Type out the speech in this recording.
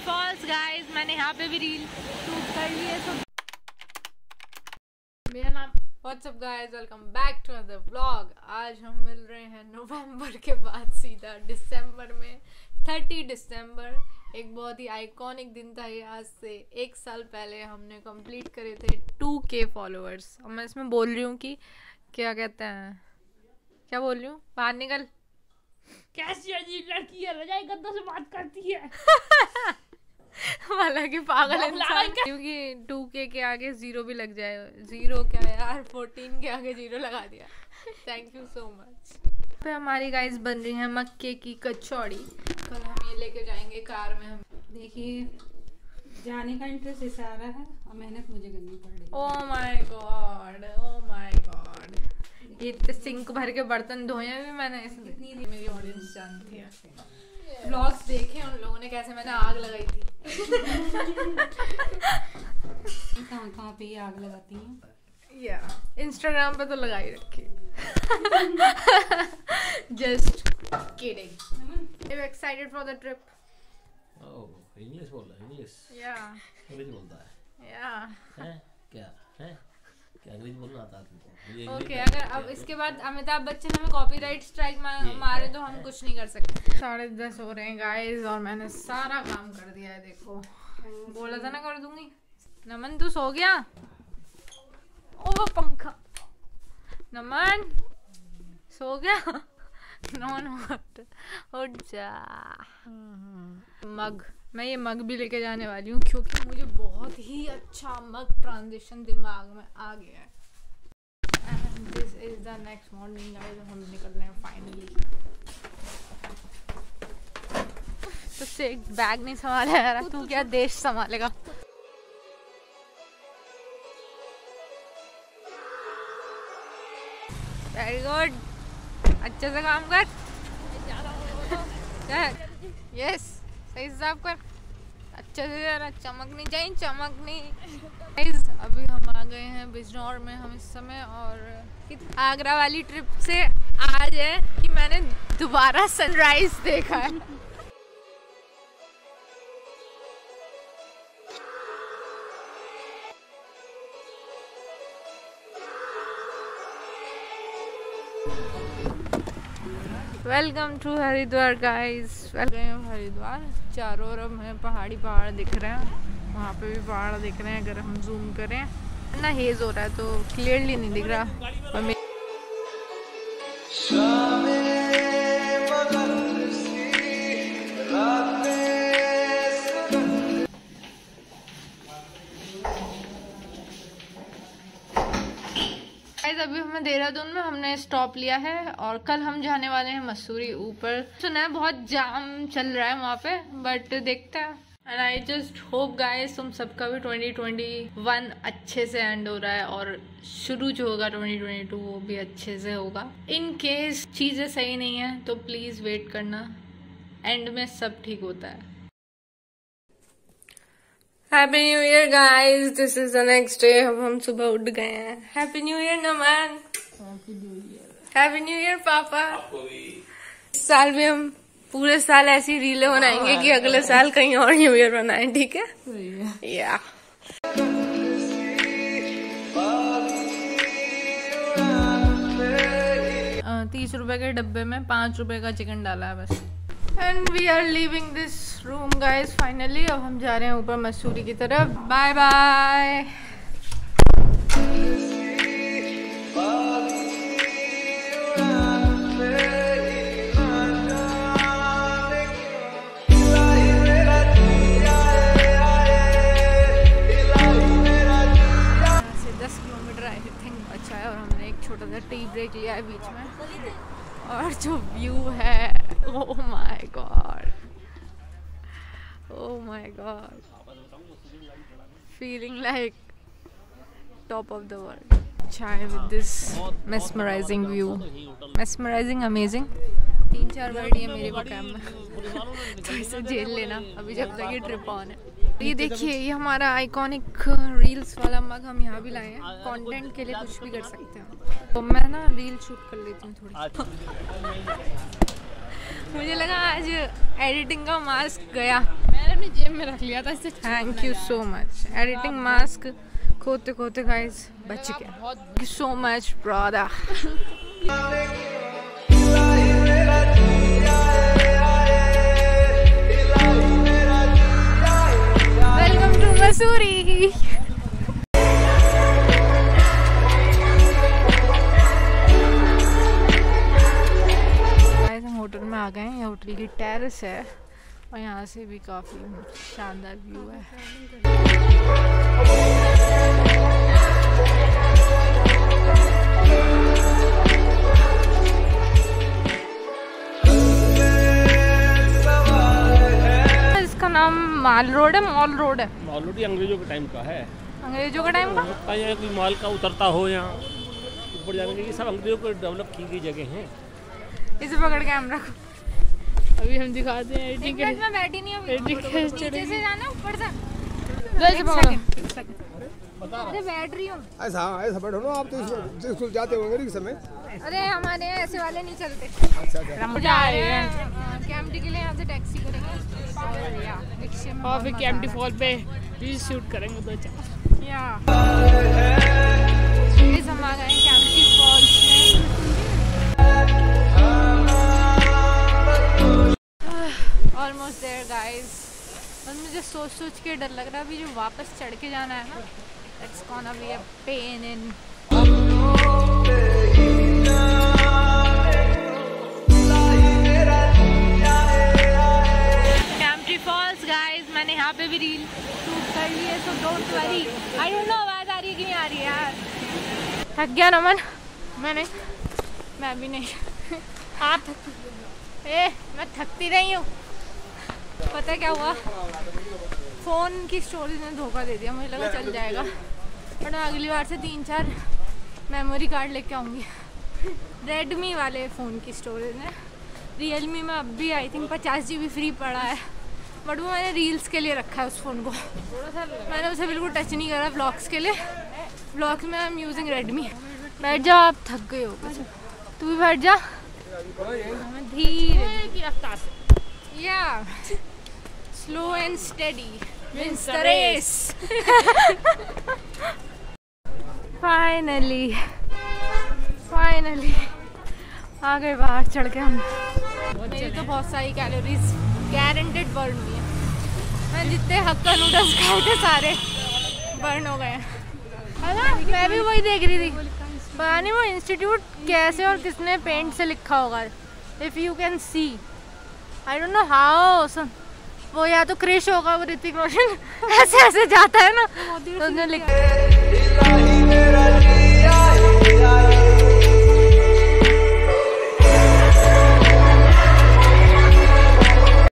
False guys, मैंने यहाँ पे भी रील शूट कर ली है। तो मेरा नाम what's up guys, welcome back to another vlog. आज हम मिल रहे हैं नवंबर के बाद सीधा दिसंबर में। 30 दिसंबर एक बहुत ही आइकॉनिक दिन था ये। आज से 1 साल पहले हमने कंप्लीट करे थे 2K फॉलोअर्स। और मैं इसमें बोल रही हूँ कि क्या कहते हैं, क्या बोल रही हूँ, बाहर निकल। कैसी अजीब लड़की है, रजाई गद्दों से बात करती है। हालांकि पागल इंसान, क्योंकि 2K के आगे 0 भी लग जाए। 0 क्या यार, 14 के आगे 0 लगा दिया। Thank you so much. पे हमारी गाइस बन रही है मक्के की कचौड़ी। कल हम ये लेके जाएंगे कार में। हम देखिए जाने का इंटरेस्ट ऐसा आ रहा है और मेहनत मुझे करनी पड़ रही है। Oh my god, oh my god. ये तो सिंक भर के बर्तन धोए भी मैंने, इसलिए मेरी ऑडियंस जानती है। व्लॉग्स देखे उन लोगों ने कैसे मैंने आग लगाई थी। कहाँ पे आग लगाती हैं? या इंस्टाग्राम पे तो लगा ही रखी। Just kidding. You excited for the trip? Oh, English बोल रहा है। इंग्लिश या इंग्लिश बोलता है। या हैं? क्या है? क्या इंग्लिश बोलना आता है तुमको? ओके, अगर अब इसके बाद अमिताभ बच्चन हमें कॉपीराइट स्ट्राइक मारे तो हम कुछ नहीं कर सकते। 10:30 हो रहे हैं गाइस और मैंने सारा काम कर दिया है। देखो, बोला था ना कर दूंगी। नमन तू सो गया? ओ पंखा। नमन सो गया? नमन उठ जा। मग, मैं ये मग भी लेके जाने वाली हूँ क्योंकि मुझे बहुत ही अच्छा मग ट्रांजिशन दिमाग में आ गया है। And this is the next morning guys, हम निकल रहे हैं फाइनली। तुझसे एक बैग नहीं संभाला यार, तू क्या देश संभालेगा। वेरी गुड, अच्छे से काम कर। यस, सही से साफ कर, अच्छे से जरा चमकनी चाहिए, चमकनी। अभी हम आ गए हैं बिजनौर में हम इस समय। और आगरा वाली ट्रिप से आज है कि मैंने दोबारा सनराइज देखा है। Welcome to Haridwar guys. Welcome Haridwar. चारों ओर हमें पहाड़ दिख रहे हैं, वहाँ पे भी पहाड़ दिख रहे हैं। अगर हम जूम करें ना, हेज हो रहा है तो क्लियरली नहीं दिख रहा। और अभी हमें देहरादून में हमने स्टॉप लिया है और कल हम जाने वाले हैं मसूरी। ऊपर सुना है बहुत जाम चल रहा है वहाँ पे, बट देखते हैं। And I just hope guys तुम सबका भी 2021 अच्छे से एंड हो रहा है और शुरू जो होगा 2022 वो भी अच्छे से होगा। इन केस चीज़ें सही नहीं है तो प्लीज़ वेट करना, एंड में सब ठीक होता है। Happy new year guys, this is the next day. हम सुबह उठ गए हैं। Happy new year Naman. Happy new year पापा। इस साल भी हम पूरे साल ऐसी रीलें बनाएंगे कि अगले साल कहीं और न्यू ईयर बनाएं, ठीक है? या 30 रुपए के डब्बे में 5 रुपए का चिकन डाला है बस। And we are leaving this room guys finally. अब हम जा रहे हैं ऊपर मसूरी की तरफ। Bye bye. से 10 किलोमीटर आई थिंक अच्छा है और हमने एक छोटा सा टी ब्रेक लिया है बीच में। और जो व्यू है, oh my god, oh my god, feeling like top of the world. Chai with this mesmerising view, mesmerising, amazing. 3-4 word ये मेरे को कैम में तो इसे झेल लेना अभी जब तक ये ट्रिप ऑन है। ये देखिए, ये हमारा आइकॉनिक रील्स वाला मग हम यहाँ भी लाए हैं। कंटेंट के लिए कुछ भी कर सकते हैं। तो मैं ना रील शूट कर लेती हूँ थोड़ी। मुझे लगा आज एडिटिंग का मास्क गया। मैंने अपनी जेब में रख लिया था इससे। Thank you so much. Editing mask खोते खोते गाइस बच गया। Thank you so much brother. Welcome to Mussoorie. Hotel में आ गए हैं। ये होटल की टेरेस है और यहाँ से भी काफ़ी शानदार व्यू है। इसका नाम माल रोड है, मॉल रोड है। मॉल रोड अंग्रेजों के टाइम का है। अंग्रेजों के टाइम का? यहाँ कोई माल का उतरता हो यहाँ ऊपर जाने के, ये सब अंग्रेजों को डेवलप की गई जगह है। इसे पकड़ के हम रखो। अभी हम दिखाते हैं एडिटिंग। मैं बैठी नहीं हूँ। नीचे से जाना ऊपर से। अरे बैठ रही हूँ। ऐसा बैठो ना आप तो स्कूल जाते होंगे इस समय। अरे हमारे यहाँ ऐसे वाले नहीं चलते। अच्छा। हम जा रहे हैं कैंपटी के लिए। यहाँ से टैक्सी करेंगे और फिर कैंपटी फॉल पे रील शूट करेंगे 2-4। हम आ गए कैंपटी फॉल्स में। Almost there guys. और मुझे सोच के डर लग रहा है अभी जो वापस चढ़ के जाना है ना, it's gonna be a pain in. Kempty falls guys, मैंने यहाँ पे भी रील शूट कर ली है, so don't worry. I don't know आवाज आ रही है कि नहीं आ रही है यार। थक गया नमन? मैं भी नहीं। आप मैं थकती नहीं हूँ। पता है क्या हुआ, फ़ोन की स्टोरेज ने धोखा दे दिया। मुझे लगा चल जाएगा, बट मैं अगली बार से 3-4 मेमोरी कार्ड लेके आऊँगी। रेडमी वाले फ़ोन की स्टोरेज ने। रियलमी में अब भी आई थिंक 50 GB फ्री पड़ा है, बट वो मैंने रील्स के लिए रखा है उस फ़ोन को। मैंने उसे बिल्कुल टच नहीं करा व्लॉग्स के लिए। व्लॉग्स में आई एम यूजिंग रेडमी। बैठ जाओ, आप थक गए हो। तू भी बैठ जा। धीरे की रफ्तार से। Slow and steady wins the race. Finally आ गए बाहर चढ़ के हम। मेरी तो बहुत सारी कैलोरीज गारंटेड बर्न हुई है। मैं जितने हक्का नूडल्स खाए थे सारे बर्न हो गए है ना। मैं भी वही देख रही थी, पता नहीं वो इंस्टीट्यूट कैसे और किसने पेंट से लिखा होगा। If you can see, I don't know how. वो या तो क्रिश होगा, वो ऋतिक रोशन ऐसे जाता है ना, तो उसने लिखा